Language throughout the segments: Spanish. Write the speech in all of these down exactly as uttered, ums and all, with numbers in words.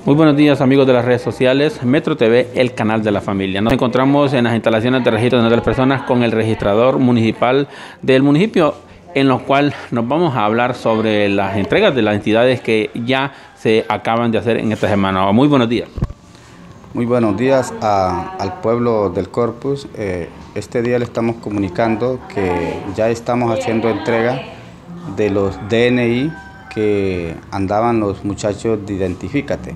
Muy buenos días, amigos de las redes sociales, Metro T V, el canal de la familia. Nos encontramos en las instalaciones de registro de las personas con el registrador municipal del municipio, en lo cual nos vamos a hablar sobre las entregas de las entidades que ya se acaban de hacer en esta semana. Muy buenos días. Muy buenos días a, al pueblo del Corpus. Eh, este día le estamos comunicando que ya estamos haciendo entrega de los D N I que andaban los muchachos de Identifícate.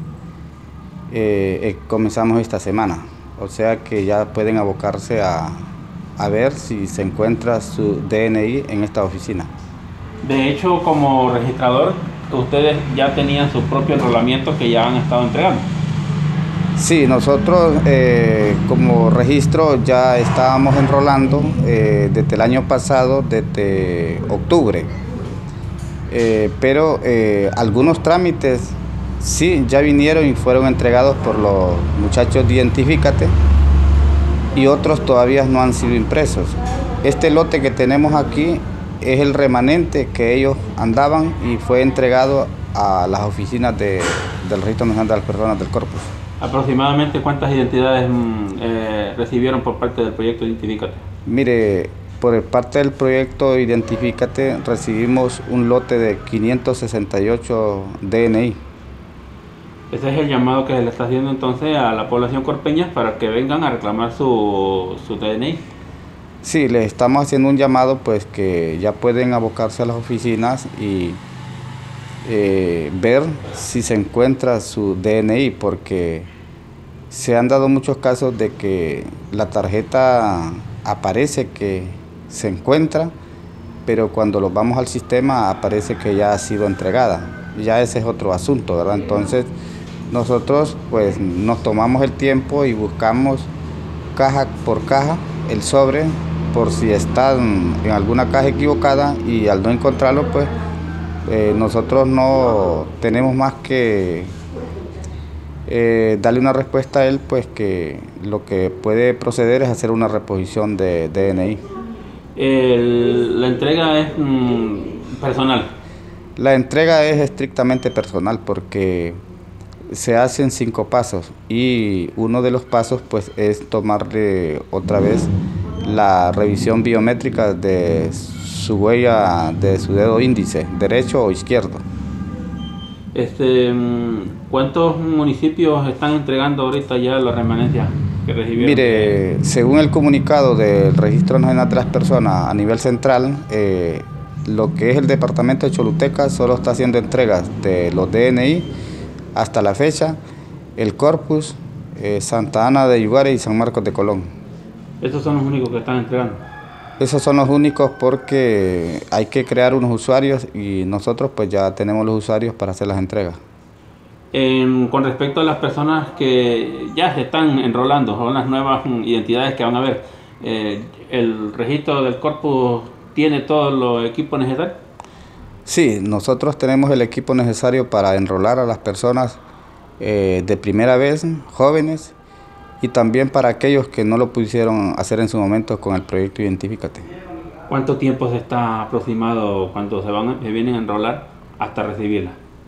Eh, eh, comenzamos esta semana, o sea que ya pueden abocarse a, a ver si se encuentra su D N I en esta oficina. De hecho, como registrador, ustedes ya tenían su propio enrolamiento que ya han estado entregando. Sí, nosotros eh, como registro ya estábamos enrolando eh, desde el año pasado, desde octubre, eh, pero eh, algunos trámites sí ya vinieron y fueron entregados por los muchachos de Identifícate y otros todavía no han sido impresos. Este lote que tenemos aquí es el remanente que ellos andaban y fue entregado a las oficinas de, del Registro Nacional de las Personas del Corpus. ¿Aproximadamente cuántas identidades eh, recibieron por parte del proyecto Identifícate? Mire, por parte del proyecto Identifícate recibimos un lote de quinientos sesenta y ocho D N I. Ese es el llamado que se le está haciendo entonces a la población corpeña para que vengan a reclamar su, su D N I. Sí, les estamos haciendo un llamado, pues que ya pueden abocarse a las oficinas y eh, ver si se encuentra su D N I, porque se han dado muchos casos de que la tarjeta aparece que se encuentra, pero cuando lo vamos al sistema aparece que ya ha sido entregada. Ya ese es otro asunto, ¿verdad? Entonces nosotros pues nos tomamos el tiempo y buscamos caja por caja el sobre por si está en alguna caja equivocada, y al no encontrarlo pues eh, nosotros no tenemos más que eh, darle una respuesta a él, pues que lo que puede proceder es hacer una reposición de D N I. El, la entrega es mm, personal. La entrega es estrictamente personal porque se hacen cinco pasos y uno de los pasos pues es tomarle otra vez la revisión biométrica de su huella, de su dedo índice, derecho o izquierdo. Este, ¿cuántos municipios están entregando ahorita ya la remanencia que recibieron? Mire, según el comunicado del Registro Nacional de las Personas a nivel central, eh, lo que es el departamento de Choluteca solo está haciendo entregas de los D N I hasta la fecha, el Corpus, eh, Santa Ana de Yugare y San Marcos de Colón. ¿Esos son los únicos que están entregando? Esos son los únicos porque hay que crear unos usuarios y nosotros pues ya tenemos los usuarios para hacer las entregas. Eh, con respecto a las personas que ya se están enrolando, son las nuevas identidades que van a ver, eh, ¿el registro del Corpus tiene todos los equipos necesarios? Sí, nosotros tenemos el equipo necesario para enrolar a las personas eh, de primera vez, jóvenes, y también para aquellos que no lo pudieron hacer en su momento con el proyecto Identifícate. ¿Cuánto tiempo se está aproximado cuando se, van, se vienen a enrolar hasta recibirla?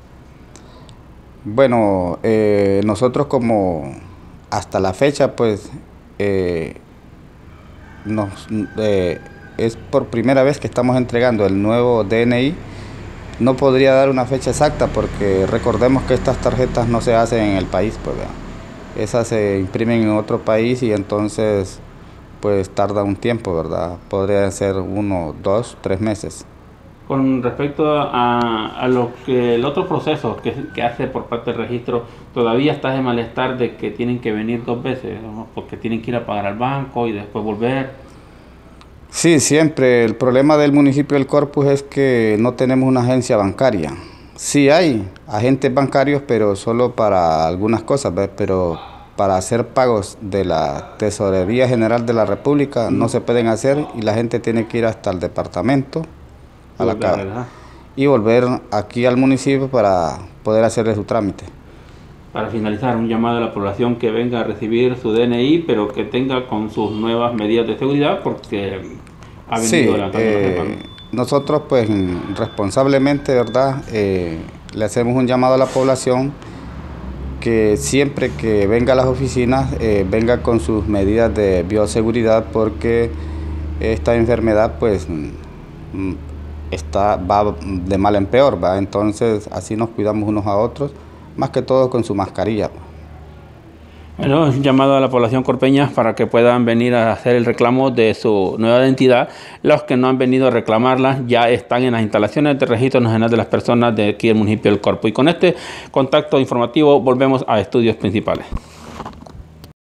Bueno, eh, nosotros como hasta la fecha pues eh, nos, eh, es por primera vez que estamos entregando el nuevo D N I. No podría dar una fecha exacta porque recordemos que estas tarjetas no se hacen en el país, pues vean. Esas se imprimen en otro país y entonces pues tarda un tiempo, ¿verdad? Podría ser uno, dos, tres meses. Con respecto a, a lo que el otro proceso que, que hace por parte del registro, todavía está de malestar de que tienen que venir dos veces, ¿no? Porque tienen que ir a pagar al banco y después volver. Sí, siempre. El problema del municipio del Corpus es que no tenemos una agencia bancaria. Sí hay agentes bancarios, pero solo para algunas cosas, ¿ves? Pero para hacer pagos de la Tesorería General de la República no se pueden hacer y la gente tiene que ir hasta el departamento a la casa y volver aquí al municipio para poder hacerle su trámite. Para finalizar, un llamado a la población que venga a recibir su D N I, pero que tenga con sus nuevas medidas de seguridad, porque ha venido sí, adelantando eh, la semana. Nosotros pues responsablemente, ¿verdad? Eh, le hacemos un llamado a la población que siempre que venga a las oficinas eh, venga con sus medidas de bioseguridad, porque esta enfermedad pues está, va de mal en peor, ¿va? Entonces así nos cuidamos unos a otros, más que todo con su mascarilla. Bueno, un llamado a la población corpeña para que puedan venir a hacer el reclamo de su nueva identidad. Los que no han venido a reclamarla ya están en las instalaciones de Registro Nacional de las Personas de aquí del municipio del Corpo. Y con este contacto informativo volvemos a estudios principales.